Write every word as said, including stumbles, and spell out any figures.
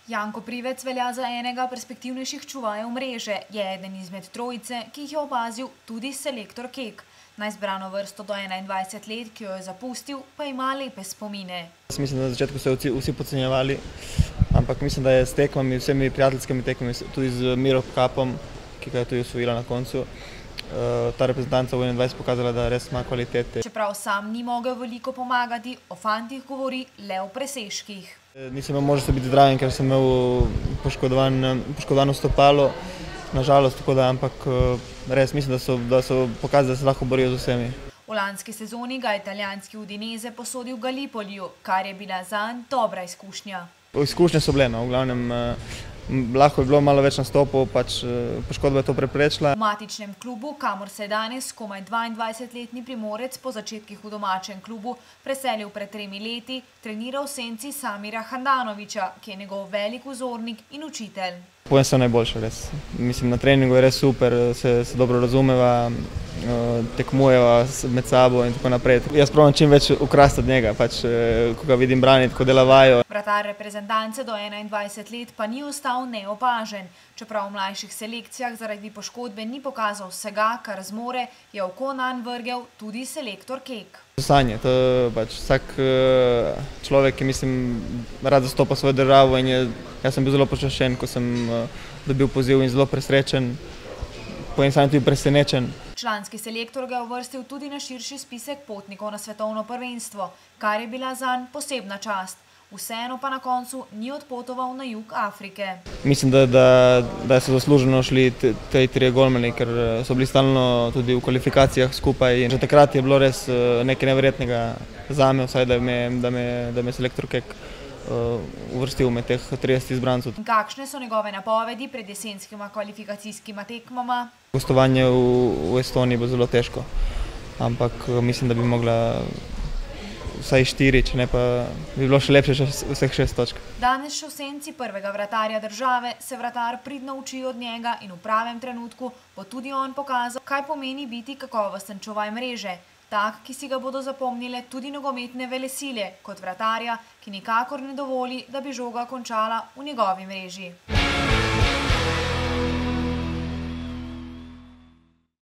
Janko Privec velja za enega perspektivnejših čuvajev mreže. Je eden izmed trojice, ki jih je opazil tudi selektor Kek. Na izbrano vrsto do enaindvajset let, ki jo je zapustil, pa ima lepe spomine. Mislim, da na začetku so vsi, vsi podcenjevali, ampak mislim, da je s tekmami, vsemi prijateljskimi tekmami, tudi z Miro Kapom, ki ga je tudi osvojila na koncu, ta reprezentanca v enaindvajset pokazala, da res ima kvalitete. Čeprav sam ni mogel veliko pomagati, o fantih govori le o presežkih. Nisem imel možnosti biti zdraven, ker sem imel poškodovan, poškodovano stopalo, nažalost, tako da, ampak res mislim, da so, da so pokazali, da se lahko borijo z vsemi. V lanski sezoni ga je italijanski Udinese posodil Galipoliju, kar je bila zanj dobra izkušnja. Izkušnje so bile, no, v glavnem lahko je bilo malo več nastopov, pač poškodba je to preprečila. V matičnem klubu, kamor se je danes komaj dvaindvajsetletni Primorec po začetkih v domačem klubu preselil pred tremi leti, trenira v senci Samira Handanovića, ki je njegov velik vzornik in učitelj. Povem se najboljše, res. Mislim, na treningu je res super, se, se dobro razumeva, tekmujeva med sabo in tako naprej. Jaz probam čim več ukrasti od njega, pač, ko ga vidim braniti, ko dela vajo. Vratar reprezentance do enaindvajset let pa ni ostal neopažen. Čeprav v mlajših selekcijah zaradi poškodbe ni pokazal vsega, kar zmore, je oko nanj vrgel tudi selektor Kek. Sanje, to je pač vsak človek, ki mislim, rad zastopa svojo državo in je, jaz sem bil zelo počaščen, ko sem dobil poziv in zelo presrečen, po eni strani tudi presenečen. Članski selektor ga je uvrstil tudi na širši spisek potnikov na svetovno prvenstvo, kar je bila zanj posebna čast. Vseeno pa na koncu ni odpotoval na jug Afrike. Mislim, da, da, da so zasluženo šli te trije golmani, ker so bili stalno tudi v kvalifikacijah skupaj. In že takrat je bilo res nekaj neverjetnega zame, vsaj da me, da me, da me selektor Kek uh, uvrstil med teh trideset izbrancov. Kakšne so njegove napovedi pred jesenskima kvalifikacijskima tekmama? Gostovanje v, v Estoniji bo zelo težko, ampak mislim, da bi mogla vsaj štiri, če ne pa bi bilo še lepše vseh šest točk. Danes še v senci prvega vratarja države se vratar pridno uči od njega in v pravem trenutku bo tudi on pokazal, kaj pomeni biti kakovosten čuvaj mreže. Tak, ki si ga bodo zapomnile tudi nogometne velesile, kot vratarja, ki nikakor ne dovoli, da bi žoga končala v njegovi mreži.